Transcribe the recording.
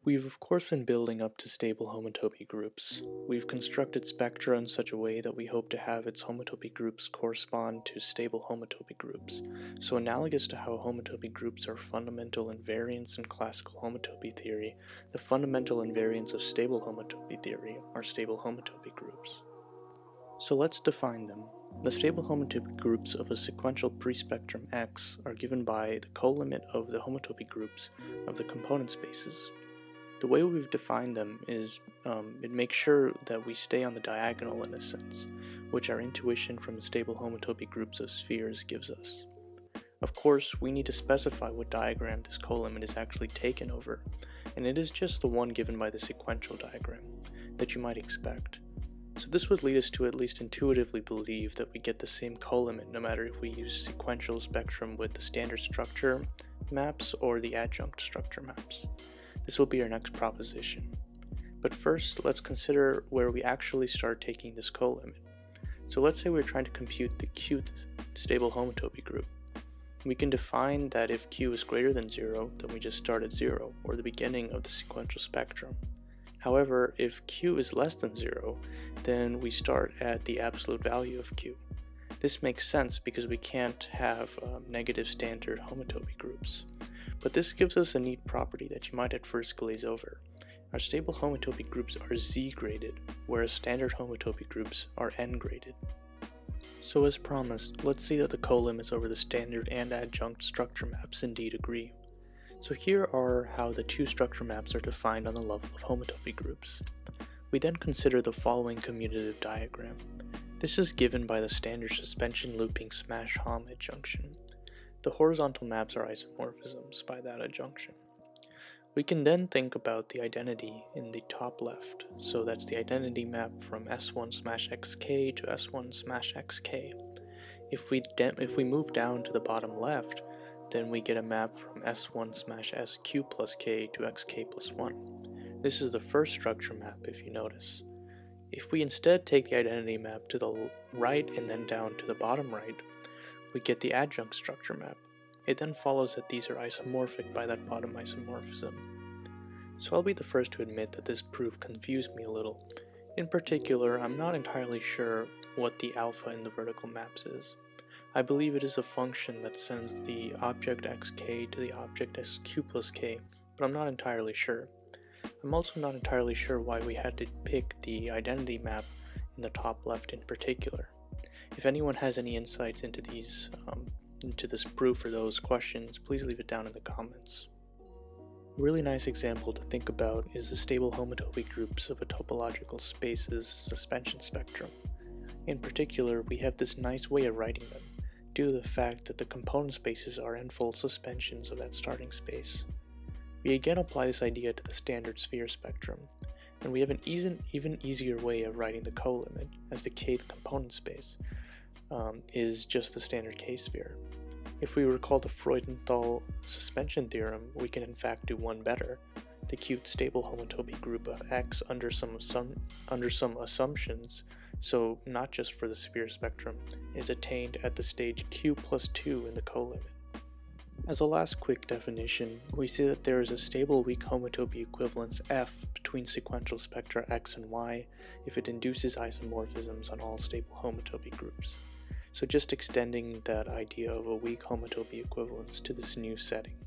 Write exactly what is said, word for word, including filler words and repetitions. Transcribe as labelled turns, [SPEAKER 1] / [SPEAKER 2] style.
[SPEAKER 1] We've of course been building up to stable homotopy groups. We've constructed spectra in such a way that we hope to have its homotopy groups correspond to stable homotopy groups. So analogous to how homotopy groups are fundamental invariants in classical homotopy theory, the fundamental invariants of stable homotopy theory are stable homotopy groups. So let's define them. The stable homotopy groups of a sequential pre-spectrum X are given by the colimit of the homotopy groups of the component spaces. The way we've defined them is um, it makes sure that we stay on the diagonal in a sense, which our intuition from stable homotopy groups of spheres gives us. Of course, we need to specify what diagram this colimit is actually taken over, and it is just the one given by the sequential diagram that you might expect. So this would lead us to at least intuitively believe that we get the same colimit no matter if we use sequential spectrum with the standard structure maps or the adjunct structure maps. This will be our next proposition. But first, let's consider where we actually start taking this colimit. So let's say we're trying to compute the qth stable homotopy group. We can define that if q is greater than zero, then we just start at zero, or the beginning of the sequential spectrum. However, if q is less than zero, then we start at the absolute value of q. This makes sense because we can't have um, negative standard homotopy groups. But this gives us a neat property that you might at first glaze over. Our stable homotopy groups are z-graded, whereas standard homotopy groups are n-graded. So as promised, let's see that the colimits over the standard and adjunct structure maps indeed agree. So here are how the two structure maps are defined on the level of homotopy groups. We then consider the following commutative diagram. This is given by the standard suspension looping smash-Hom adjunction. The horizontal maps are isomorphisms by that adjunction. We can then think about the identity in the top left, so that's the identity map from S one smash X K to S one smash X K. If we, if we move down to the bottom left, then we get a map from S one smash S Q plus K to X K plus one. This is the first structure map if you notice. If we instead take the identity map to the right and then down to the bottom right, we get the adjunct structure map. It then follows that these are isomorphic by that bottom isomorphism. So I'll be the first to admit that this proof confused me a little. In particular, I'm not entirely sure what the alpha in the vertical maps is. I believe it is a function that sends the object xk to the object sq plus k, but I'm not entirely sure. I'm also not entirely sure why we had to pick the identity map in the top left in particular. If anyone has any insights into these, um, into this proof or those questions, please leave it down in the comments. A really nice example to think about is the stable homotopy groups of a topological space's suspension spectrum. In particular, we have this nice way of writing them, due to the fact that the component spaces are in full suspensions of that starting space. We again apply this idea to the standard sphere spectrum, and we have an even, even easier way of writing the colimit, as the kth component space um, is just the standard k-sphere. If we recall the Freudenthal suspension theorem, we can in fact do one better. The qth stable homotopy group of X under some, some, under some assumptions, so not just for the sphere spectrum, is attained at the stage q plus two in the colimit. As a last quick definition, we see that there is a stable weak homotopy equivalence F between sequential spectra X and Y if it induces isomorphisms on all stable homotopy groups. So just extending that idea of a weak homotopy equivalence to this new setting.